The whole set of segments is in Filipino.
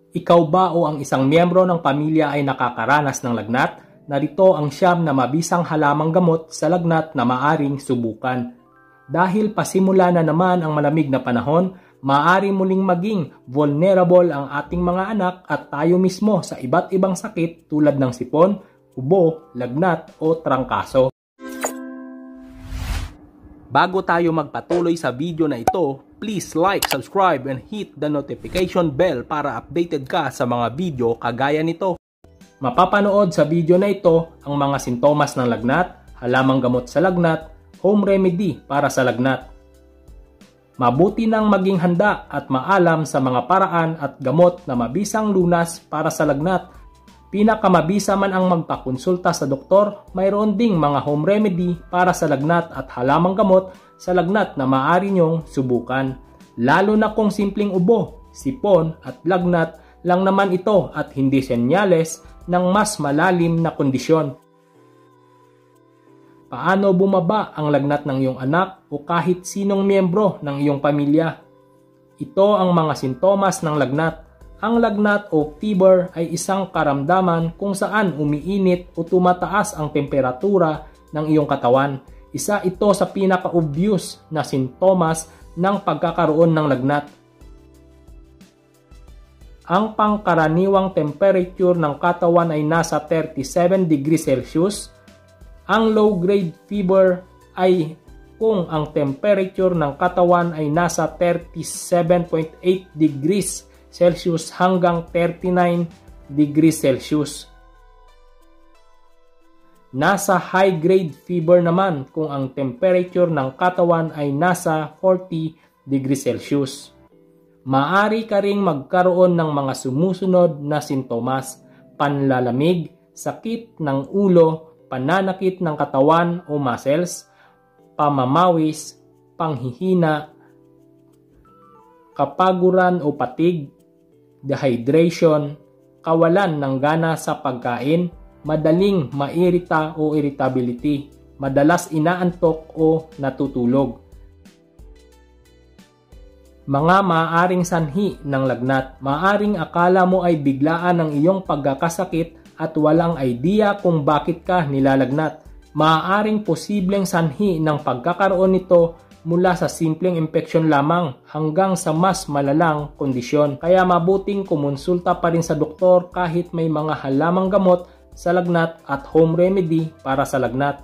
Ikaw ba o ang isang miyembro ng pamilya ay nakakaranas ng lagnat? Narito ang siyam na mabisang halamang gamot sa lagnat na maaring subukan. Dahil pasimula na naman ang malamig na panahon, maaari muling maging vulnerable ang ating mga anak at tayo mismo sa iba't ibang sakit tulad ng sipon, ubo, lagnat o trangkaso. Bago tayo magpatuloy sa video na ito, please like, subscribe, and hit the notification bell para updated ka sa mga video kagaya nito. Mapapanood sa video na ito ang mga sintomas ng lagnat, halamang gamot sa lagnat, home remedy para sa lagnat. Mabuti nang maging handa at maalam sa mga paraan at gamot na mabisang lunas para sa lagnat. Pinakamabisa man ang magpakonsulta sa doktor, mayroon ding mga home remedy para sa lagnat at halamang gamot sa lagnat na maaari nyong subukan. Lalo na kung simpleng ubo, sipon at lagnat lang naman ito at hindi senyales ng mas malalim na kondisyon. Paano bumaba ang lagnat ng iyong anak o kahit sinong miyembro ng iyong pamilya? Ito ang mga sintomas ng lagnat. Ang lagnat o fever ay isang karamdaman kung saan umiinit o tumataas ang temperatura ng iyong katawan. Isa ito sa pinaka-obvious na sintomas ng pagkakaroon ng lagnat. Ang pangkaraniwang temperature ng katawan ay nasa 37 degrees Celsius. Ang low-grade fever ay kung ang temperature ng katawan ay nasa 37.8 degrees Celsius hanggang 39 degrees Celsius. Nasa high-grade fever naman kung ang temperature ng katawan ay nasa 40 degrees Celsius. Maaari ka ring magkaroon ng mga sumusunod na sintomas: panlalamig, sakit ng ulo, pananakit ng katawan o muscles, pamamawis, panghihina, kapaguran o patig, dehydration, kawalan ng gana sa pagkain, madaling mairita o irritability, madalas inaantok o natutulog. Mga maaaring sanhi ng lagnat. Maaaring akala mo ay biglaan ang iyong pagkakasakit at walang idea kung bakit ka nilalagnat. Maaaring posibleng sanhi ng pagkakaroon nito mula sa simpleng impeksyon lamang hanggang sa mas malalang kondisyon. Kaya mabuting kumonsulta pa rin sa doktor kahit may mga halamang gamot sa lagnat at home remedy para sa lagnat.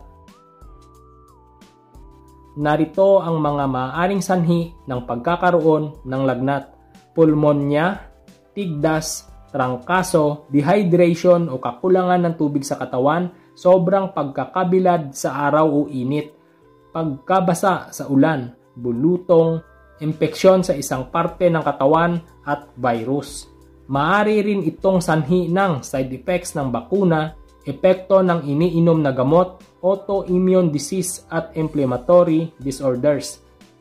Narito ang mga maaaring sanhi ng pagkakaroon ng lagnat: pulmonya, tigdas, trangkaso, dehydration o kakulangan ng tubig sa katawan, sobrang pagkakabilad sa araw o init, pagkabasa sa ulan, bulutong, impeksyon sa isang parte ng katawan at virus. Maaari rin itong sanhi ng side effects ng bakuna, epekto ng iniinom na gamot, autoimmune disease at inflammatory disorders.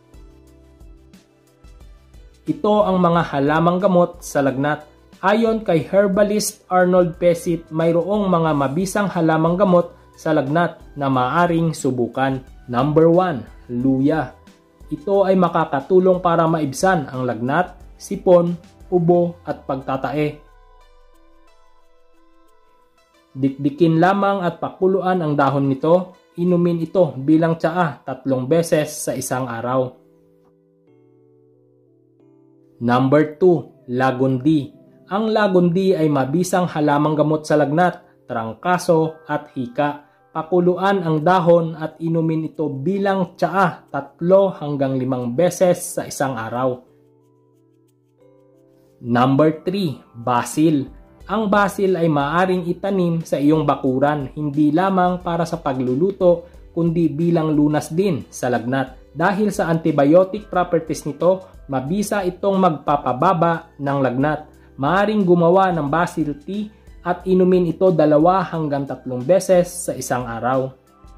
Ito ang mga halamang gamot sa lagnat. Ayon kay herbalist Arnold Pessit, mayroong mga mabisang halamang gamot sa lagnat na maaring subukan. Number 1, luya. Ito ay makakatulong para maibsan ang lagnat, sipon, ubo at pagtatae. Dikdikin lamang at pakuluan ang dahon nito. Inumin ito bilang tsaa 3 beses sa isang araw. Number 2, lagundi. Ang lagundi ay mabisang halamang gamot sa lagnat, trangkaso at hika. Pakuluan ang dahon at inumin ito bilang tsaa 3 hanggang 5 beses sa isang araw. Number 3, basil. Ang basil ay maaaring itanim sa iyong bakuran, hindi lamang para sa pagluluto, kundi bilang lunas din sa lagnat. Dahil sa antibiotic properties nito, mabisa itong magpapababa ng lagnat. Maaaring gumawa ng basil tea at inumin ito 2 hanggang 3 beses sa isang araw.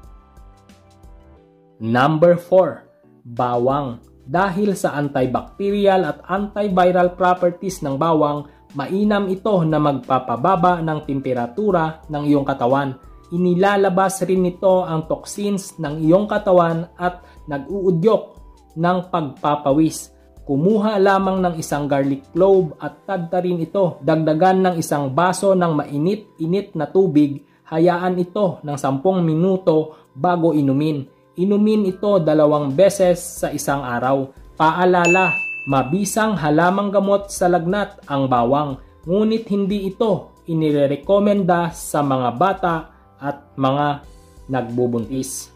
Number 4, bawang. Dahil sa antibacterial at antiviral properties ng bawang, mainam ito na magpapababa ng temperatura ng iyong katawan. Inilalabas rin nito ang toxins ng iyong katawan at nag-uudyok ng pagpapawis. Kumuha lamang ng isang garlic clove at tadtarin ito. Dagdagan ng isang baso ng mainit-init na tubig. Hayaan ito ng 10 minuto bago inumin. Inumin ito 2 beses sa isang araw. Paalala, mabisang halamang gamot sa lagnat ang bawang. Ngunit hindi ito inirekomenda sa mga bata at mga nagbubuntis.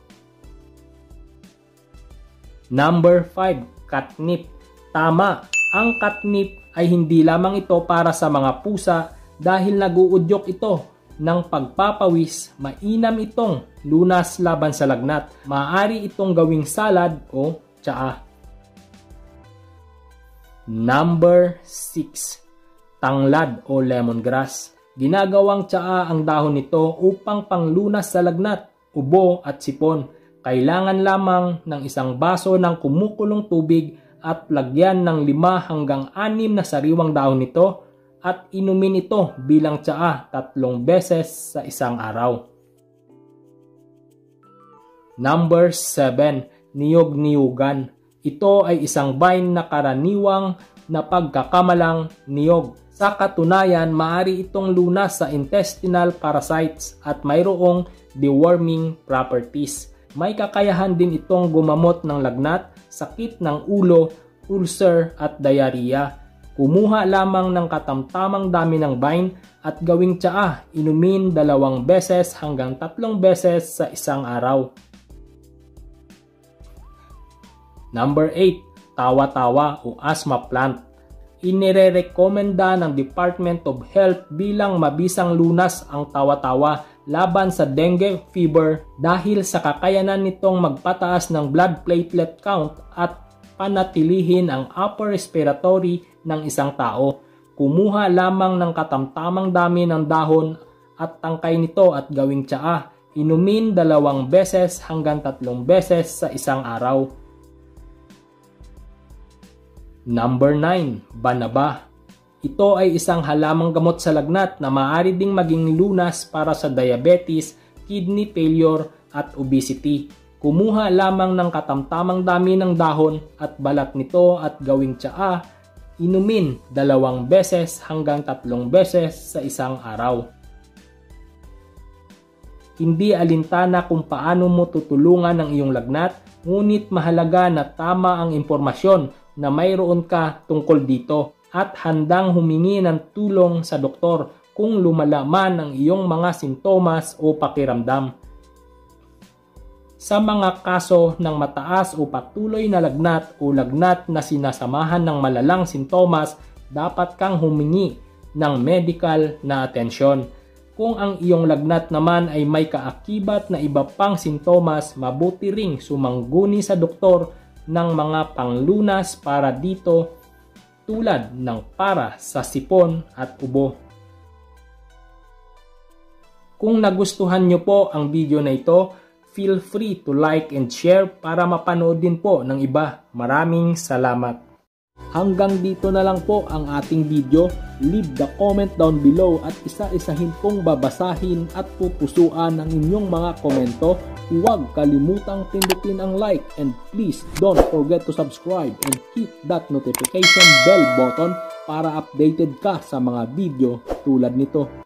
Number 5. Catnip. Tama, ang catnip ay hindi lamang ito para sa mga pusa dahil naguudyok ito ng pagpapawis. Mainam itong lunas laban sa lagnat. Maaari itong gawing salad o tsaa. Number 6. Tanglad o lemongrass. Ginagawang tsaa ang dahon nito upang panglunas sa lagnat, ubo at sipon. Kailangan lamang ng isang baso ng kumukulong tubig at lagyan ng 5 hanggang 6 na sariwang dahon nito at inumin ito bilang tsaa 3 beses sa isang araw. Number 7. Niyog-niyugan. Ito ay isang vine na karaniwang na pagkakamalang niyog. Sa katunayan, maaari itong lunas sa intestinal parasites at mayroong deworming properties. May kakayahan din itong gumamot ng lagnat, sakit ng ulo, ulcer at diarrhea. Kumuha lamang ng katamtamang dami ng vine at gawing tsaa. Inumin 2 beses hanggang 3 beses sa isang araw. Number 8. Tawa-tawa o asthma plant. Inirerekomenda ng Department of Health bilang mabisang lunas ang tawa-tawa laban sa dengue fever dahil sa kakayanan nitong magpataas ng blood platelet count at panatilihin ang upper respiratory ng isang tao. Kumuha lamang ng katamtamang dami ng dahon at tangkay nito at gawing tsaa. Inumin 2 beses hanggang 3 beses sa isang araw. Number 9. Banaba. Ito ay isang halamang gamot sa lagnat na maaari ding maging lunas para sa diabetes, kidney failure at obesity. Kumuha lamang ng katamtamang dami ng dahon at balat nito at gawing tsaa. Inumin 2 beses hanggang 3 beses sa isang araw. Hindi alintana kung paano mo tutulungan ang iyong lagnat, ngunit mahalaga na tama ang impormasyon na mayroon ka tungkol dito at handang humingi ng tulong sa doktor kung lumalaman ang iyong mga sintomas o pakiramdam. Sa mga kaso ng mataas o patuloy na lagnat o lagnat na sinasamahan ng malalang sintomas, dapat kang humingi ng medical na atensyon. Kung ang iyong lagnat naman ay may kaakibat na iba pang sintomas, mabuti ring sumangguni sa doktor ng mga panglunas para dito tulad ng para sa sipon at ubo. Kung nagustuhan nyo po ang video na ito, feel free to like and share para mapanood din po ng iba. Maraming salamat. Hanggang dito na lang po ang ating video. Leave the comment down below at isa-isahin kong babasahin at pupusuan ang inyong mga komento. Huwag kalimutang pindutin ang like and please don't forget to subscribe and hit that notification bell button para updated ka sa mga video tulad nito.